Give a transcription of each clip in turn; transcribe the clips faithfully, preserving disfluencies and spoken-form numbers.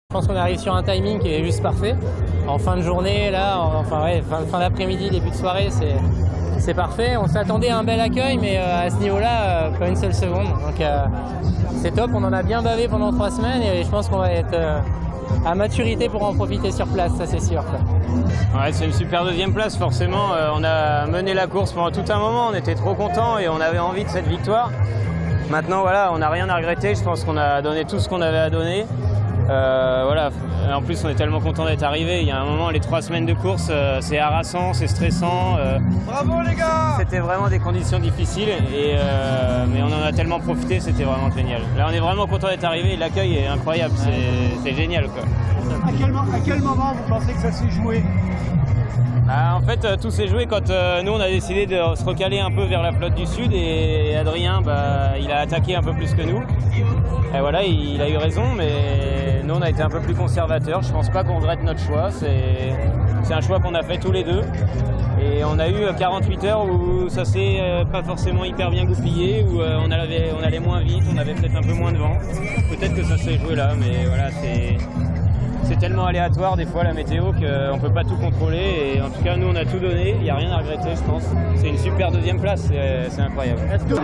Je pense qu'on arrive sur un timing qui est juste parfait. En fin de journée, là, enfin ouais, fin, fin d'après-midi, début de soirée, c'est parfait. On s'attendait à un bel accueil, mais euh, à ce niveau-là, euh, pas une seule seconde. Donc euh, c'est top, on en a bien bavé pendant trois semaines et je pense qu'on va être euh, à maturité pour en profiter sur place, ça c'est sûr. Ouais, c'est une super deuxième place, forcément. Euh, on a mené la course pendant tout un moment, on était trop contents et on avait envie de cette victoire. Maintenant, voilà, on n'a rien à regretter, je pense qu'on a donné tout ce qu'on avait à donner. Euh, voilà. En plus, on est tellement content d'être arrivé. Il y a un moment, les trois semaines de course, euh, c'est harassant, c'est stressant. Euh, Bravo les gars! C'était vraiment des conditions difficiles, et, euh, mais on en a tellement profité, c'était vraiment génial. Là, on est vraiment content d'être arrivé. L'accueil est incroyable, c'est génial, quoi. À quel, à quel moment vous pensez que ça s'est joué? Ah, en fait, euh, tout s'est joué quand euh, nous, on a décidé de se recaler un peu vers la flotte du Sud, et Adrien, bah, il a attaqué un peu plus que nous. Et voilà, il, il a eu raison, mais nous, on a été un peu plus conservateurs. Je pense pas qu'on regrette notre choix. C'est un choix qu'on a fait tous les deux. Et on a eu quarante-huit heures où ça s'est euh, pas forcément hyper bien goupillé, où euh, on, allait, on allait moins vite, on avait peut-être un peu moins de vent. Peut-être que ça s'est joué là, mais voilà, c'est... C'est tellement aléatoire des fois la météo qu'on ne peut pas tout contrôler, et en tout cas nous on a tout donné, il n'y a rien à regretter je pense. C'est une super deuxième place, c'est incroyable. Est-ce que...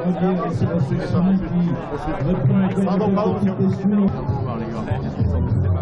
Pardon, pardon.